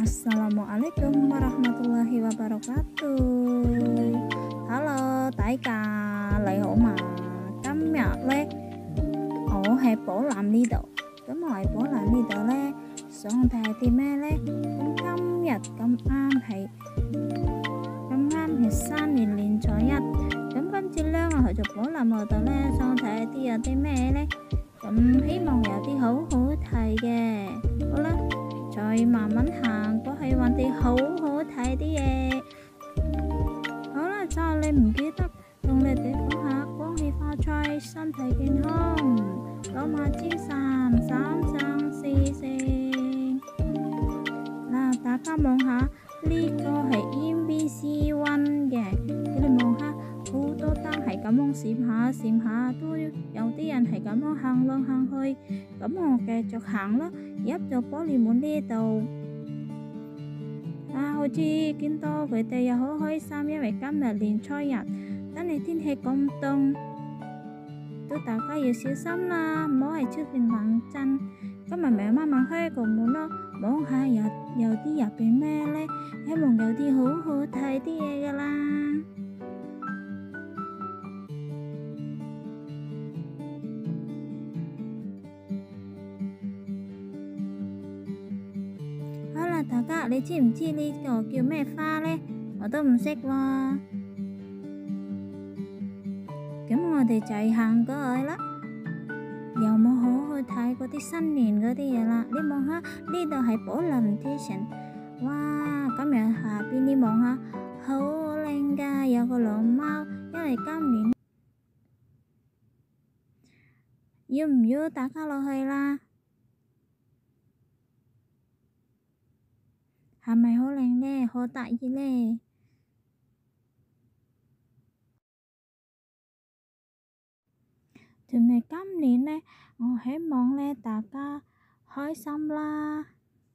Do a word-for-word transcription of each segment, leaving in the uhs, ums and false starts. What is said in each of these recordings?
Assalamualaikum warahmatullahi wabarakatuh. Hello，大家你好嘛？今日咧，我喺寶南呢度，咁我喺寶南呢度咧，想睇啲咩咧？咁今日咁啱係咁啱係新年年初一，咁跟住咧我去咗寶南嗰度咧，想睇啲有啲咩咧？咁希望有啲好好睇嘅，好啦。再慢慢行過去揾啲好好睇啲嘢。好啦，就你唔記得同你哋講下恭喜發財、身體健康、老馬精神、三生四世。嗱，大家望下呢個係 M B C One 嘅，你哋望下好多燈係咁樣閃下閃下，都有啲人係咁樣行來行去。咁我繼續行咯，入咗玻璃門呢度，啊，好似見到佢哋又好開心，因為今日年初一，但係天氣咁凍，都大家要小心啦，唔好喺出邊冷震。今日咪慢慢開個門咯，望下有有啲入邊咩呢？希望有啲好好睇啲嘢噶啦。好啦，大家你知唔知呢個叫咩花呢？我都唔識喎。咁我哋就行過去啦。有冇好好睇嗰啲新年嗰啲嘢啦？你望下呢度係寶林鐵城，哇！今日下邊你望下，好靚噶，有個龍貓。因為今年要唔要大家落去啦？係咪好靚呢？好得意呢？同埋今年呢，我希望呢大家開心啦。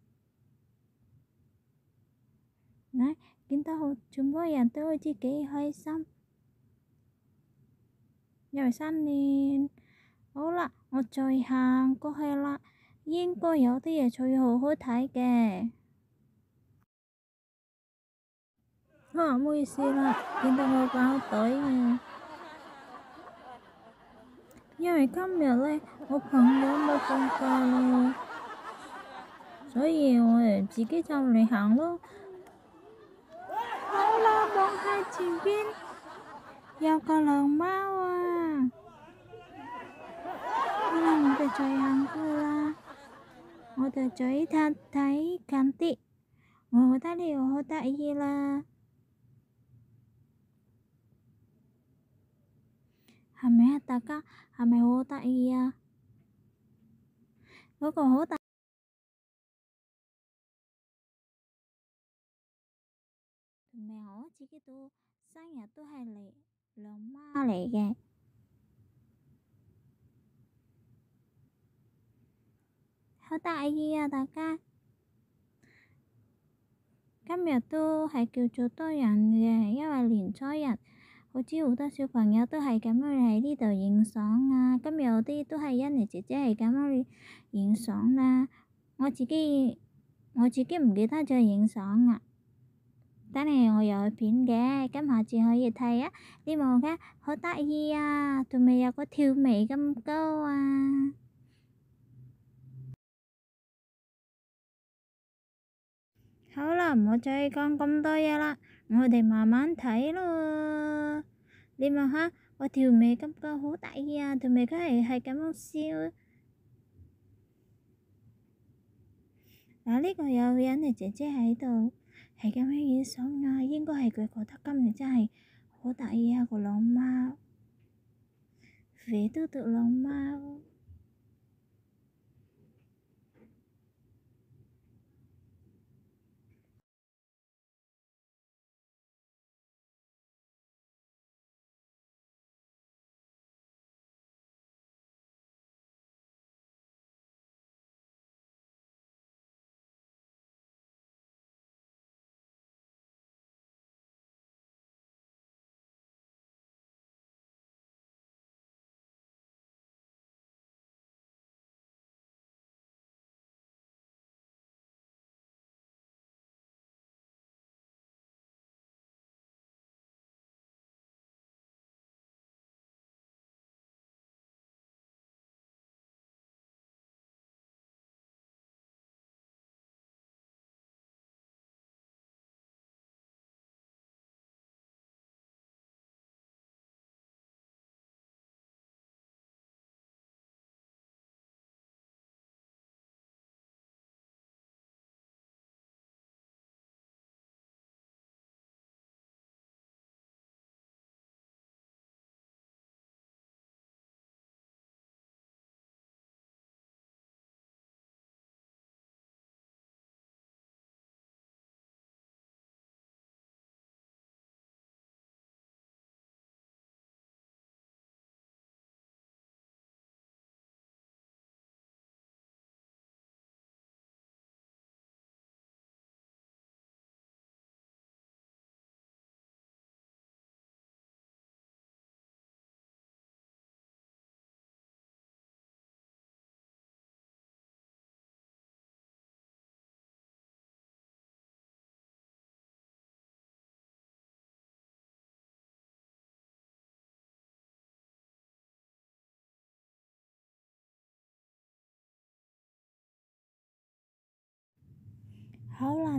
嗱，見到好全部人都好似幾開心，因為新年。好啦，我再行過去啦，應該有啲嘢最好好睇嘅。啊，唔好意思啦，見到我搞隊啊。因為今日呢，我朋友冇放假咯，所以我哋自己就嚟行咯。好啦，望下前邊有個龍貓啊！好啦，我哋再行過啦，我哋再睇睇近啲，我覺得呢個好得意啦。係咪啊？大家係咪好得意啊？嗰個好大，同埋我自己都生日都係嚟龍貓嚟嘅，好得意啊！大家今日都係叫做多人嘅，因為年初一。好似好多小朋友都係咁樣喺呢度影相啊，今日有啲都係欣妮姐姐係咁樣影相啦。我自己我自己唔記得咗影相啊，但係我有片嘅，咁下次可以睇啊。你望下好得意啊，仲未有個條眉咁高啊。好啦，唔好再講咁多嘢啦，我哋慢慢睇咯。你望下我條眉咁高，好得意啊！條眉佢係係咁樣笑。嗱，呢個有人嘅姐姐喺度，係咁樣影相啊，應該係佢覺得今年真係好得意啊，個龍貓，肥嘟嘟龍貓。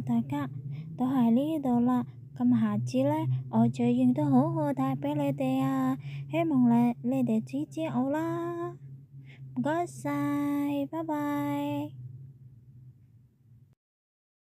大家，都喺呢度啦。咁下次咧，我再影到好好睇畀你哋啊！希望你你哋支持我啦，唔該晒，拜拜。